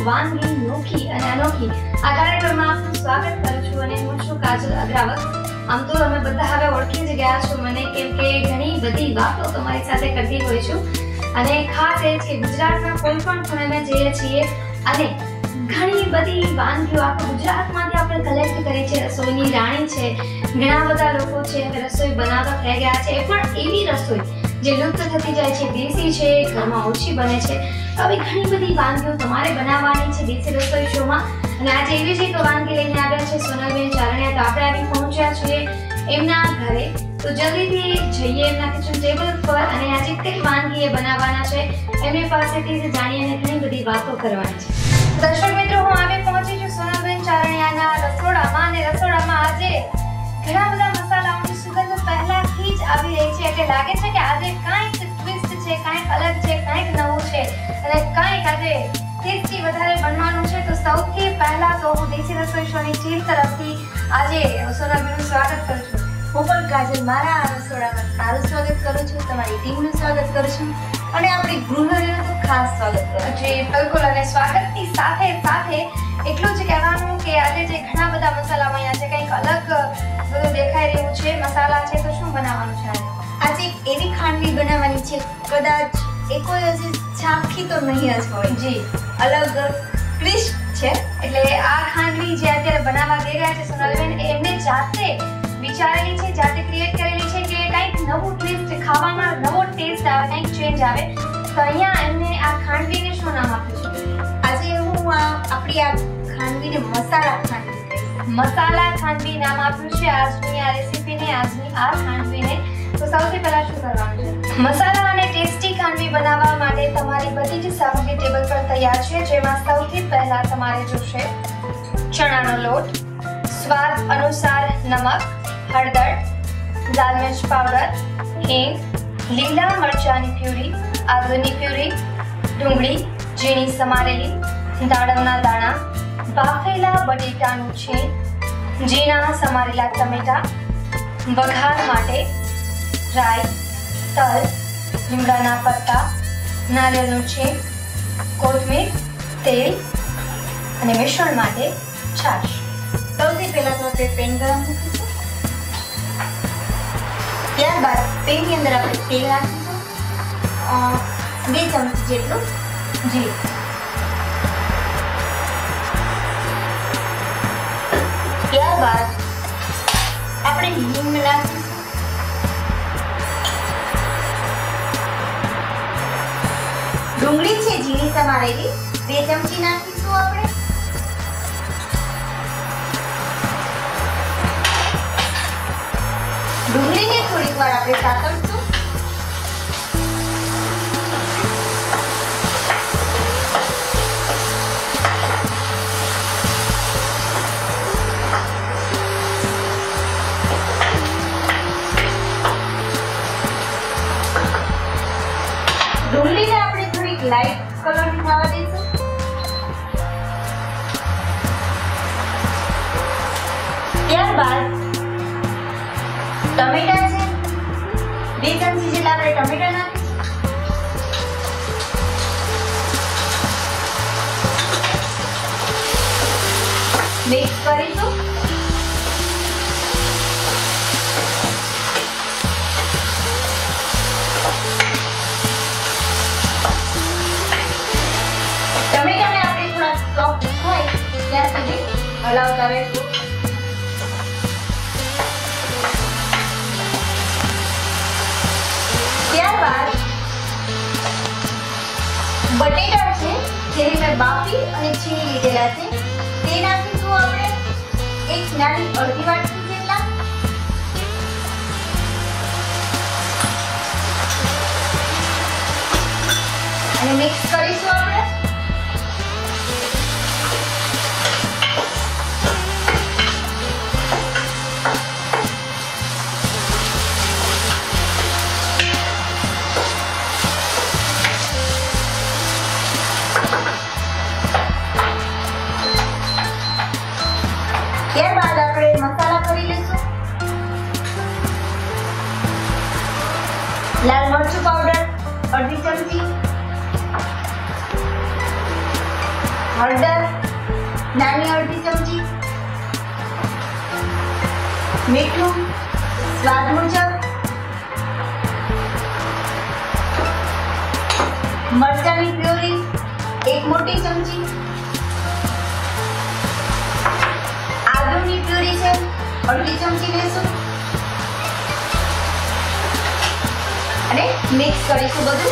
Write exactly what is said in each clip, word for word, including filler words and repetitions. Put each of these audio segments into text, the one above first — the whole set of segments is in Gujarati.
વાનગી નોખી અને અનોખી આ કાર્યક્રમમાં આપનું સ્વાગત કરું છું અને હું છું કાજલ અગ્રાવત। આમ તો તમે બધા હવે ઓળખી જ ગયા છો મને, કેમ કે ઘણી બધી વાતો તમારી સાથે કરતી હોય છું અને ખાસ એ છે ગુજરાતના કોઈ પણ ખૂણે જઈએ છીએ અને ઘણી બધી વાનગીઓ આપણે ગુજરાતમાંથી આપણે કલેક્ટ કરી છે। રસોઈની રાણી છે, ઘણા બધા લોકો છે રસોઈ બનાવતા થઈ ગયા છે, પણ એવી રસોઈ જે લુપ્ત થતી જાય છે, દેશી છે, ઘરમાં ઓછી બને છે। આવી ઘણી બધી વાનગીઓ તમારે બનાવવાની છે દેશી રસોઈ શોમાં અને આજે એવી જ એક વાનગી લઈને આવ્યા છે સોનલબેન ચારણિયા। તો આપણે આવી પહોંચ્યા છીએ એમના ઘરે, તો જલ્દીથી જઈએ એમના કિચન ટેબલ પર અને આજે કઈ વાનગી એ બનાવવાના છે એમની પાસેથી જ જાણીએ અને ઘણી બધી વાતો કરવાની છે। દર્શક મિત્રો, હું આવી પહોંચી છું સોનલબેન ચારણિયાના રસોડામાં અને રસોડામાં આજે ઘણા બધા મસાલાઓની સુગંધ પહેલાથી જ આવી રહી છે, એટલે લાગે છે કે આજે કાંઈક ટ્વિસ્ટ છે, કાંઈક અલગ છે, કાંઈક નવું છે અને કાંઈક આજે ટેસ્ટી વધારે બનવાનું છે। તો સૌથી પહેલા તો હું દેશી રસોઈ શોની ટીમ તરફથી આજે સોનલબેનનું સ્વાગત કરું છું। હું પણ કાજલ મારા આ રસોડામાં તારું સ્વાગત કરું છું, તમારી ટીમનું સ્વાગત કરું છું અને આપણી ગૃહિણીનું તો ખાસ સ્વાગત કરું છું। જી બિલકુલ, અને સ્વાગતની સાથે સાથે એટલું જ કહેવાનું કે આજે જે ઘણા બધા મસાલા અહીંયા છે, કંઈક અલગ બધું દેખાઈ રહ્યું છે, મસાલા છે, તો શું બનાવવાનું છે આજે? આજે એક એવી ખાંડવી બનાવવાની છે, કદાચ એ કોઈ હજી ચાખી તો નહીં જ હોય। જી અલગ ક્રિસ્પ છે, એટલે આ ખાંડવી જે અત્યારે બનાવવા જઈ રહ્યા છે સોનલબેન, એમને જાતે વિચારેલી છે, જાતે ક્રિએટ કરેલી છે કે કંઈક નવું ટ્વિસ્ટ, ખાવામાં નવો ટેસ્ટ આવે, કંઈક ચેન્જ આવે। તો અહીંયા એમને આ ખાંડવીને શું નામ આપ્યું છે? આજે હું આ આપણી આ ખાંડવીને મસાલા ખાંડવી કહીશ। મસાલા ખાંડવી નામ આપ્યું છે આજની આ રેસીપીને, આજની આ ખાંડવીને। તો સૌથી પહેલા શું કરવાનું છે? મસાલા અને ટેસ્ટી ખાંડવી બનાવવા માટે તમારી બધી જ સામગ્રી ટેબલ પર તૈયાર છે, જેમાં સૌથી પહેલા તમારે જોશે ચણાનો લોટ, સ્વાદ અનુસાર નમક, હળદર, લાલ મિર્ચ પાવડર, હિંગ, લીલા મરચાની પ્યુરી, આદુની પ્યુરી, ડુંગળી ઝીણી સમારેલી, દાડમના દાણા, બાફેલા બટેટાનું છીણ, ઝીણા સમારેલા ટમેટા, વઘાર માટે રાઈ, તલ, લીમડાના પત્તા, નારિયેળનું છીણ, કોથમીર, તેલ અને મિશ્રણ માટે છાશ। સૌથી પહેલા તો આપણે પેન ગરમ મૂકીશું, ત્યારબાદ પેનની અંદર આપણે તેલ નાખીશું, બે ચમચી જેટલું। જી ત્યારબાદ આપણે હિંગ નાખીશું, ડુંગળી છે ઝીણી સમારેલી બે ચમચી નાખીશું આપણે, ડુંગળીને થોડીક વાર આપણે સાતળશું, ડુંગળીને આપણે થોડીક લાઈટ કલરની થવા દઈશું, ત્યારબાદ ટમેટા છે બે ચમચી જેટલા આપણે ટમેટા નાખીશું, મિક્સ કરીશું, ટમેટાને આપણે થોડા સોફ્ટ થાય ત્યાં સુધી હલાવતા રહીશું। ત્યારબાદ બટેટા છે જેને મેં બાફી અને છીણી લીધેલા છે તે નાખીશું આપણે એક નાની અડધી વાટકી જેટલા, અને મિક્સ કરીશું આપણે। ત્યારબાદ આપણે મસાલા કરી લઈશું, લાલ મરચું પાવડર અડધી ચમચી, હળદર નાની અડધી ચમચી, મીઠું સ્વાદ મુજબ, મરચાંની પ્યોરી એક મોટી ચમચી, આદુની પ્યોરી છે અડધી ચમચી લેશું અને મિક્સ કરીશું બધું.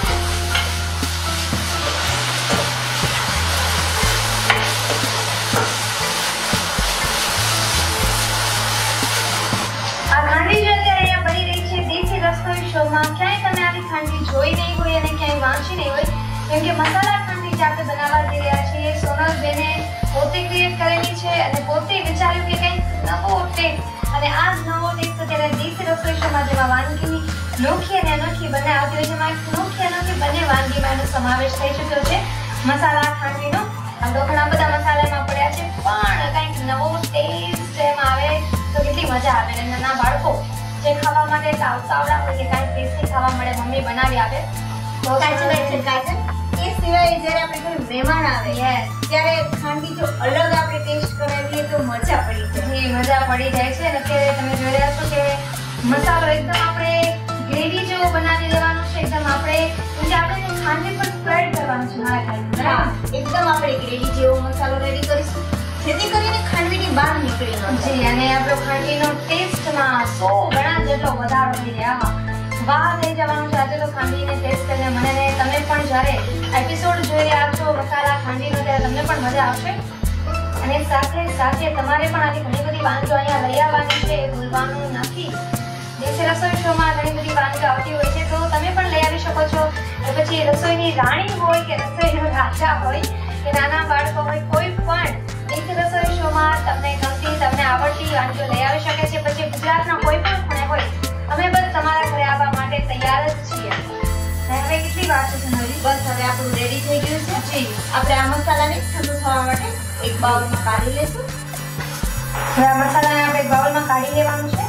આ ખાંડવી જો અત્યારે અહીંયા બની રહી છે દેશી રસોઈ શોમાં. ક્યાંય તમે આવી ખાંડવી જોઈ નહીં હોય અને ક્યાંય વાંચી નહીં હોય, કેમ કે મસાલા ખાંડવી જે આપણે બનાવવા જઈ રહ્યા છીએ સોનલબેને પોતે ક્રિએટ કરેલી છે અને પોતે વિચાર્યું કે કંઈક નવો ટેસ્ટ, અને આ જ નવો ટેસ્ટ અત્યારે દેશી રસોઈ શોમાં જેમાં વાનગીની નોખી અને અનોખી બંને આવતી હોય છે, એમાં એક નોખી અનોખી બંને વાનગીમાં એનો સમાવેશ થઈ ચૂક્યો છે મસાલા ખાંડવીનો. આમ તો ઘણા બધા મસાલા એમાં પડ્યા છે, પણ કંઈક નવો ટેસ્ટ એમ આવે તો કેટલી મજા આવે. અને નાના બાળકો જે ખાવા માટે આવતાવડા હોય કે કાંઈ ટેસ્ટી ખાવા મળે મમ્મી બનાવી આપે તો સાચી વાત છે કાજલ. એ સિવાય જ્યારે આપણે કોઈ મહેમાન આવે ત્યારે ખાંડવી જો અલગ આપણે ટેસ્ટ કરાવીએ તો મજા પડી જાય. જી મજા પડી જાય છે. અને અત્યારે તમે જોઈ રહ્યા છો કે મસાલો એકદમ આપણે ગ્રેવી જેવો બનાવી દેવાનું છે, એકદમ આપણે જે આપણે ખાંડવી પર સ્પ્રેડ કરવાનું છે મારા ખ્યાલથી. હા, એકદમ આપણે ગ્રેવી જેવો મસાલો રેડી કરીશું જેથી કરીને ખાંડવીની બહાર નીકળી ન જાય. જી, અને આપણો ખાંડવીનો ટેસ્ટમાં સો ગણા જેટલો વધારો થઈ જાય. આમાં વાહ થઈ જવાનું છે આજે તો ખાંડવીને ટેસ્ટ કરીને. મને ને તમે પણ જ્યારે એપિસોડ જોઈ રહ્યા છો મસાલા ખાંડવીનો ત્યારે તમને પણ મજા આવશે. અને સાથે સાથે તમારે પણ આવી ઘણી બધી વાનગીઓ અહીંયા લઈ આવવાની છે, એ ભૂલવાનું નથી. દેશી રસોઈ શોમાં ઘણી બધી વાનગીઓ આવતી હોય છે, તો તમે પણ લઈ આવી શકો છો. પછી રસોઈની રાણી હોય કે રસોઈનો રાજા હોય કે નાના બાળકો હોય, કોઈ પણ દેશી રસોઈ શોમાં તમને ગમતી તમને આવડતી વાનગીઓ લઈ આવી શકે છે. પછી ગુજરાતના કોઈ પણ ખૂણે હોય, અમે બસ તમારા ઘરે આવવા માટે તૈયાર જ છીએ. હવે કેટલી વાર છે સોનલજી? બસ હવે આપણું રેડી થઈ ગયું છે. જી, આપણે આ મસાલાને ઠંડુ થવા માટે એક બાઉલમાં કાઢી લેશું. હવે આ મસાલાને આપણે એક બાઉલમાં કાઢી લેવાનું છે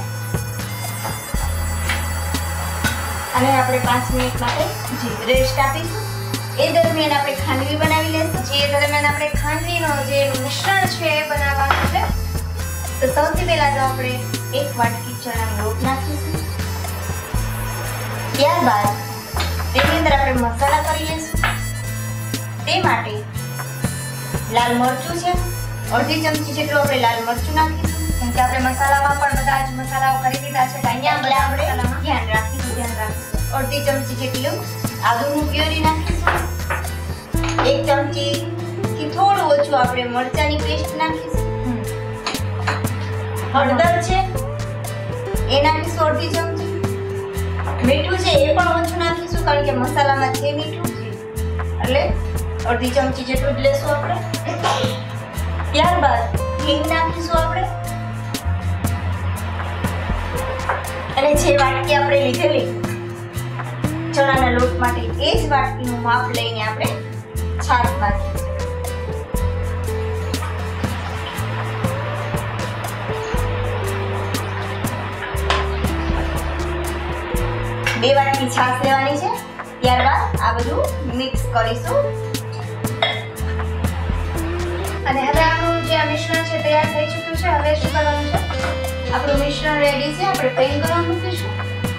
અને આપણે પાંચ મિનિટ માટે જી રેસ્ટ આપીશું. એ દરમિયાન આપણે ખાંડવી બનાવી લેશું. જે દરમિયાન આપણે ખાંડવીનો જે મિશ્રણ છે એ બનાવવાનું છે. તો સૌથી પહેલા તો આપણે એક વાટકી ચણાનો લોટ નાખીશું. ત્યારબાદ તેની અંદર આપણે મસાલા કરી લઈશું. તે માટે લાલ મરચું છે અડધી ચમચી જેટલું આપણે લાલ મરચું નાખીશું. કેમ કે આપણે મસાલામાં પણ બધા જ મસાલાઓ કરી દીધા છે, તો અહીંયા બધા આપણે મસાલામાં ધ્યાન રાખીશું ધ્યાન રાખીશું અડધી ચમચી જેટલું આદુનું પ્યોરી નાખીશું. એક ચમચી થી થોડું ઓછું આપણે મરચાંની પેસ્ટ નાખીશું. હળદર છે એ નાખીશું અડધી ચમચી. મીઠું છે એ પણ ઓછું નાખીશું કારણ કે મસાલામાં છે મીઠું, એટલે અડધી ચમચી જેટલું જ લેશું આપણે. ત્યારબાદ હિંગ નાખીશું આપણે. અને જે વાટકી આપણે લીધેલી ચણાના લોટ માટે એ જ વાટકીનું માપ લઈને આપણે છાશ નાખીશું. બે વાટકી છાશ લેવાની છે. ત્યારબાદ આ બધું મિક્સ કરીશું. અને હવે આપણું જે આ મિશ્રણ છે તૈયાર થઈ ચૂક્યું છે. હવે શું કરવાનું છે? આપણું મિશ્રણ રેડી છે. આપણે પેન કરવા મૂકીશું.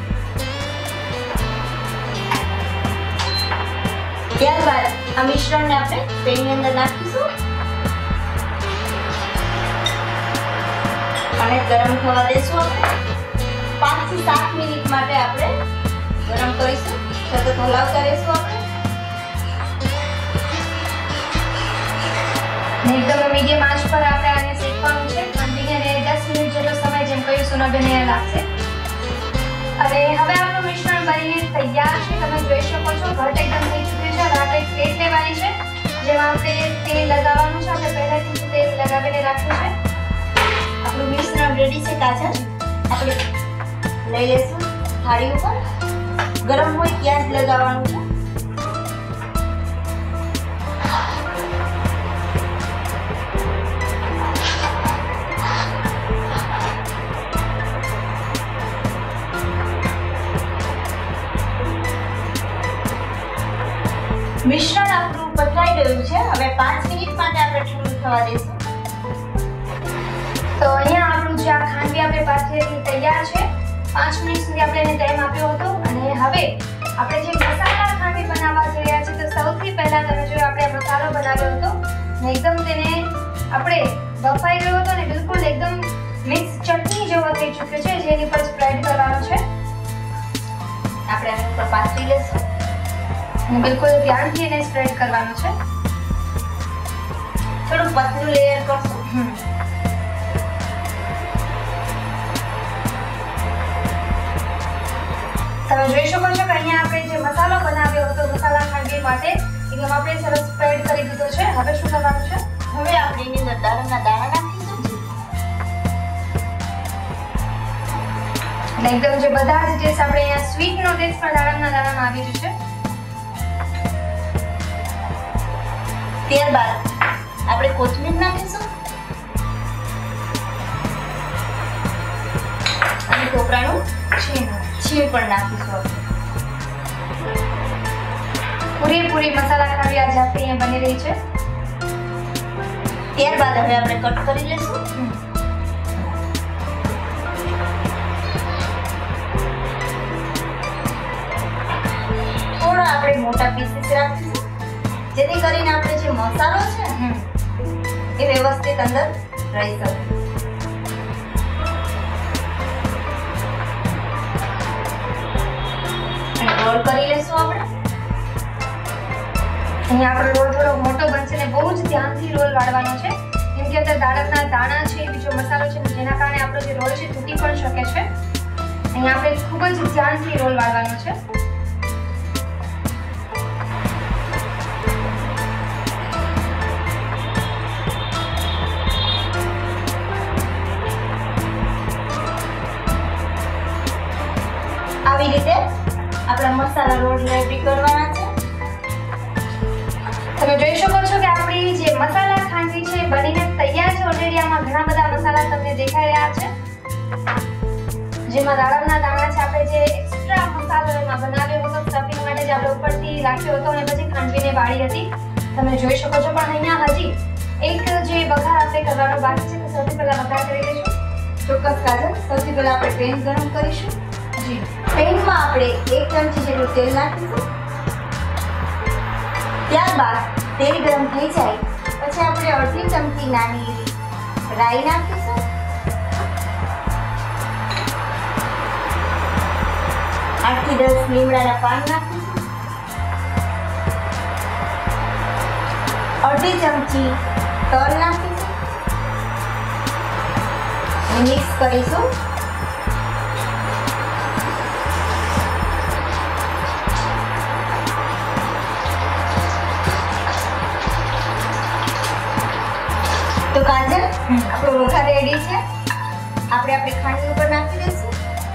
ત્યારબાદ આ મિશ્રણને આપણે પેનની અંદર નાખીશું અને ગરમ થવા દેશું. આપણે પાંચ થી સાત મિનિટ માટે આપણે ગરમ કરીશું. સતત હલાવતા રહેશું આપણે. ને એકદમ મીડિયમ આંચ પર આપણે આને શેકવાનું છે. ખાંડવીને દસ મિનિટ જેટલો સમય જેમ કહ્યું સોનલબેને લાગશે. અને હવે આપણું મિશ્રણ બનીને તૈયાર છે. તમે જોઈ શકો છો ઘટ એકદમ થઈ ચૂક્યું છે. હવે આપણે પ્લેટ લેવાની છે જેમાં આપણે તેલ લગાવવાનું છે. આપણે પહેલાથી જ તેલ લગાવીને રાખ્યું છે. આપણું મિશ્રણ રેડી છે. કાજલ આપણે લઈ લેશું થાળી ઉપર. ગરમ હોય ત્યાં જ લગાવવાનું છે. મિશ્રણ આપણું પથરાઈ ગયું છે. હવે પાંચ મિનિટ થવા દેશું. તો અહીંયા આપણું જે આ ખાંડવી આપણે પાથરેલી તૈયાર છે. પાંચ મિનિટ સુધી આપણે એને ટાઈમ આપ્યો હતો. અને હવે આપણે જે મસાલા ખાંડવી બનાવવા જઈ રહ્યા છીએ, તો સૌથી પહેલા તમે જો આપણે મસાલો બનાવ્યો હતો ને એકદમ તેને આપણે બફાઈ ગયો હતો અને બિલકુલ એકદમ મિક્સ ચટણી જેવો થઈ ચૂક્યો છે, જેની પર સ્પ્રેડ કરવાનો છે. આપણે આની ઉપર પાથરી લેશું અને બિલકુલ ધ્યાનથી એને સ્પ્રેડ કરવાનો છે. થોડું પતલું લેયર કરશું. તમે જોઈ શકો છો કે અહીંયા આપણે જે મસાલો બનાવ્યો હતો મસાલા ખાંડવી માટે એકદમ આપણે સરસ સ્પ્રેડ કરી દીધો છે. હવે શું કરવાનું છે? હવે આપણે એની અંદર દાણાના દાણા નાખીશું. એટલે એકદમ જે બધા જ ટેસ્ટ આપણે અહીંયા સ્વીટ નો ટેસ્ટ પણ દાણાના દાણામાં આવી રહ્યો છે. ત્યારબાદ આપણે કોથમીર નાખીશું અને ટોપરાનું છીણ છીણ પણ નાખીશું. પૂરેપૂરી મસાલા ખાંડવી આજે આપણે અહીંયા બની રહી છે. ત્યારબાદ હવે આપણે કટ કરી લેશું. થોડા આપણે મોટા પીસીસ રાખીશું, જેથી કરીને આપણે જે મસાલો છે એ વ્યવસ્થિત અંદર રહી શકે. અને રોલ કરી લેશું આપણે. અહીંયા આપણો રોલ થોડો મોટો બનશે ને બહુ જ ધ્યાનથી રોલ વાળવાનો છે, કેમ કે અંદર દાડમના દાણા છે, બીજો મસાલો છે, જેના કારણે આપણો જે રોલ છે તૂટી પણ શકે છે. અહીંયા આપણે ખૂબ જ ધ્યાનથી રોલ વાળવાનો છે. આવી રીતે આપણા મસાલા રોલ રેડી કરવાના છે. તમે જોઈ શકો છો કે આપણી જે મસાલા ખાંડવી છે બનીને તૈયાર છે. ઓલરેડી આમાં ઘણા બધા મસાલા તમને દેખાઈ રહ્યા છે, જેમાં દાડમના દાણા છે. આપણે જે એક્સ્ટ્રા મસાલો એમાં બનાવ્યો હતો સ્ટફિંગ માટે, જે આપણે ઉપરથી રાખ્યો હતો અને પછી ખાંડવીને વાળી હતી, તમે જોઈ શકો છો. પણ અહીંયા હજી એક જે વઘાર આપણે કરવાનો બાકી છે, તો સૌથી પહેલા વઘાર કરી લઈશું. ચોક્કસ કાજલ, સૌથી પહેલા આપણે પેન ગરમ કરીશું. જી, પેનમાં આપણે એક ચમચી જેટલું તેલ નાખીશું. ત્યારબાદ તેલ ગરમ થઈ જાય પછી આપણે અડધી ચમચી નાની રાઈ નાખીશું. આઠ થી દસ લીમડાના પાન નાખીશું. અડધી ચમચી તલ નાખીશું. મિક્સ કરીશું. તો કાજલ, આપણો વઘાર રેડી છે. આપણે આપણે ખાંડવી ઉપર નાખી દઈશું.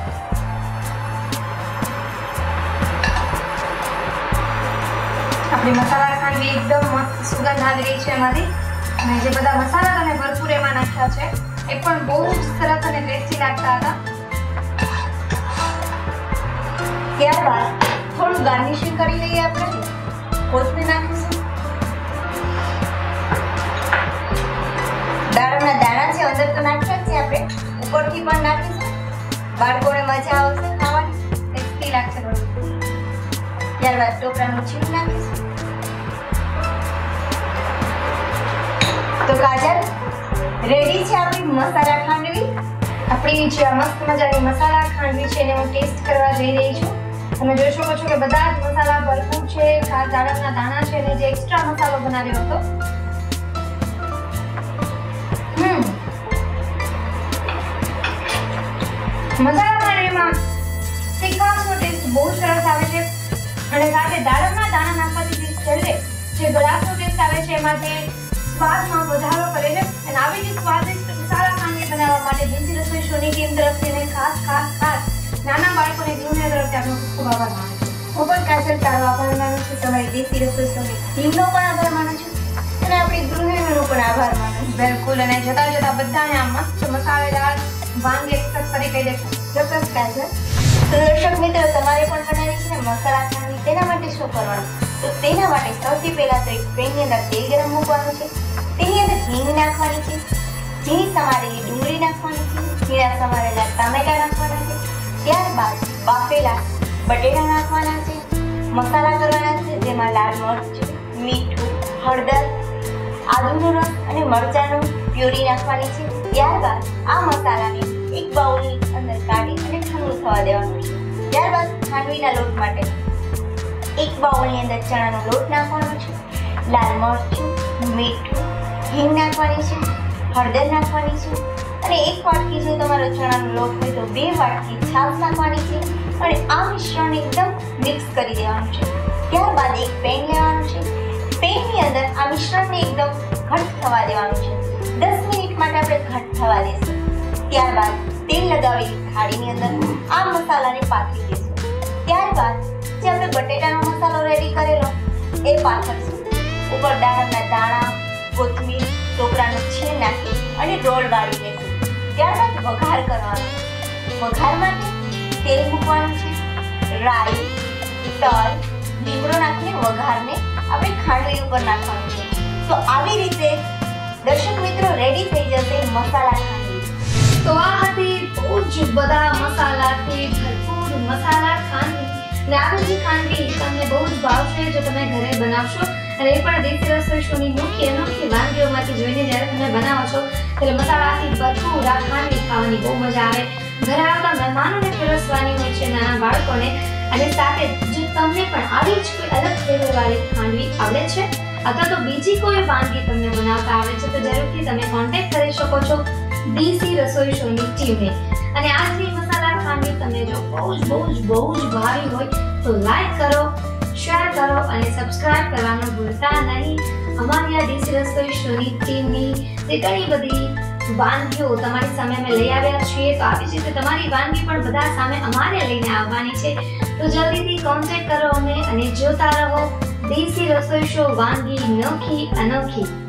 આપણી મસાલા ખાંડવી એકદમ મસ્ત સુગંધ આવી રહી છે એમાંથી. અને જે બધા મસાલા તમે ભરપૂર એમાં નાખ્યા છે એ પણ બહુ જ સરસ અને ટેસ્ટી લાગતા હતા. ત્યારબાદ થોડું ગાર્નિશિંગ કરી લઈએ. આપણે કોથમીર નાખીશું. દાડમના દાણા છે અંદર તો નાખ્યા છે, આપણે ઉપરથી પણ નાખીશું. બાળકોને મજા આવશે ખાવાની, ટેસ્ટી લાગશે બધું. ત્યારબાદ ટોપરાનું છીણ નાખીશું. તો કાજલ, રેડી છે આપણી મસાલા ખાંડવી. આપણી જે આ મસ્ત મજાની મસાલા ખાંડવી છે એને હું ટેસ્ટ કરવા જઈ રહી છું. તમે જોઈ શકો છો કે બધા જ મસાલા ભરપૂર છે. ખાસ દાડમના દાણા છે અને જે એક્સ્ટ્રા મસાલો બનાવ્યો હતો. હમ મસાલા ખાંડવીમાં તીખાશનો ટેસ્ટ બહુ સરસ આવે છે, અને સાથે દાડમના દાણા નાખવાથી છેલ્લે જે ગળાશનો ટેસ્ટ આવે છે એમાં જે સ્વાદમાં વધારો કરે છે. અને આવી જ સ્વાદિષ્ટ મસાલા ખાંડવી બનાવવા માટે દેશી રસોઈ શોની ટીમ તરફથી અને ખાસ ખાસ ખાસ નાના બાળકોને ગૃહિણીઓ તરફથી આપનો ખૂબ ખૂબ આભાર માનું છું. હું પણ કાજલ તારો આભાર માનું છું. તમારી દેશી રસોઈ શોની ટીમનો પણ આભાર માનું છું અને આપણી ગૃહિણીઓનો પણ આભાર માનું છું. બિલકુલ. અને જતા જતા બધાને આ મસ્ત મસાલેદાર વાનગી એક્સપ્રેસ કરી કહી દેશું. ચોક્કસ કાજલ. તો દર્શક મિત્રો, તમારે પણ બનાવી છે ને મસાલા ખાંડવી, તેના માટે શું કરવાનું? તો તેના માટે સૌથી પહેલા તો એક પેનની અંદર તેલ ગરમ મૂકવાનું છે. તેની અંદર હિંગ નાખવાની છે, ઝીણી સમારેલી ડુંગળી નાખવાની છે, ઝીણા સમારેલા ટામેટા નાખવાના છે, ત્યારબાદ બાફેલા બટેટા નાખવાના છે, મસાલા કરવાના છે જેમાં લાલ મરચું, મીઠું, હળદર, આદુનો રસ અને મરચાંનું પ્યુરી નાખવાની છે. ત્યારબાદ આ મસાલાને એક બાઉલની અંદર કાઢી અને ઠંડુ થવા દેવાનું છે. ત્યારબાદ ખાંડવીના લોટ માટે એક બાઉલની અંદર ચણાનો લોટ નાખવાનો છે, લાલ મરચું, મીઠું, હિંગ નાખવાની છે, હળદર નાખવાની છે અને એક વાટકી જો તમારો ચણાનો લોટ હોય તો બે વાટકી છાશ નાખવાની છે અને આ મિશ્રણને એકદમ મિક્સ કરી દેવાનું છે. ત્યારબાદ એક પેન લેવાનું છે, પેનની અંદર આ મિશ્રણને એકદમ ઘટ્ટ થવા દેવાનું છે. દસ મિનિટ માટે આપણે ઘટ્ટ થવા દઈશું. ત્યારબાદ તેલ લગાવેલી થાળીની અંદર આ મસાલાને પાથરી દઈશું. ત્યારબાદ જે આપણે બટેટાનો મસાલો રેડી કરેલો એ પાથરશું. ઉપર દાડમના દાણા, કોથમીર, ટોપરાનું છીણ નાખી અને રોલ વાળી લેશું. ત્યારબાદ વઘાર કરવાનો. વઘાર માટે તેલ મૂકવાનું છે, રાઈ, તલ, લીમડો નાખીને વઘારને આપણે ખાંડવી ઉપર નાખવાનું છે. તો આવી રીતે દર્શક મિત્રો રેડી થઈ જશે મસાલા ખાંડવી. તો આ હતી બહુ જ બધા મસાલાથી ભરપૂર મસાલા ખાંડવી. અને આ બધી ખાંડવી તમને બહુ જ ભાવશે જો તમે ઘરે બનાવશો. અને એ પણ દેશી રસોઈ શોની મુખ્ય અનોખી વાનગીઓમાંથી જોઈને જ્યારે તમે બનાવો છો ત્યારે મસાલાથી ભરપૂર આ ખાંડવી ખાવાની બહુ મજા આવે. ઘરે આવતા મહેમાનોને પીરસવાની હોય છે, નાના બાળકોને. અને સાથે જો તમને પણ આવી જ કોઈ અલગ ફ્લેવરવાળી ખાંડવી આવડે છે અથવા તો બીજી કોઈ વાનગી તમને બનાવતા આવડે છે તો જરૂરથી તમે કોન્ટેક્ટ કરી શકો છો દેશી રસોઈ શોની ટીમને. અને આજની મસાલા ખાંડવી તમને જો બહુ જ બહુ જ બહુ જ ભાવી હોય તો લાઈક કરો, શેર કરો અને સબસ્ક્રાઇબ કરવાનું ભૂલતા નહીં. અમારી આ દેશી રસોઈ શોની ટીમની જે ઘણી બધી વાનગીઓ તમારી સામે અમે લઈ આવ્યા છીએ તો આવી જ રીતે તમારી વાનગી પણ બધા સામે અમારે લઈને આવવાની છે. તો જલ્દીથી કોન્ટેક્ટ કરો અમને અને જોતા રહો દેશી રસોઈ શો વાનગી નોખી અનોખી.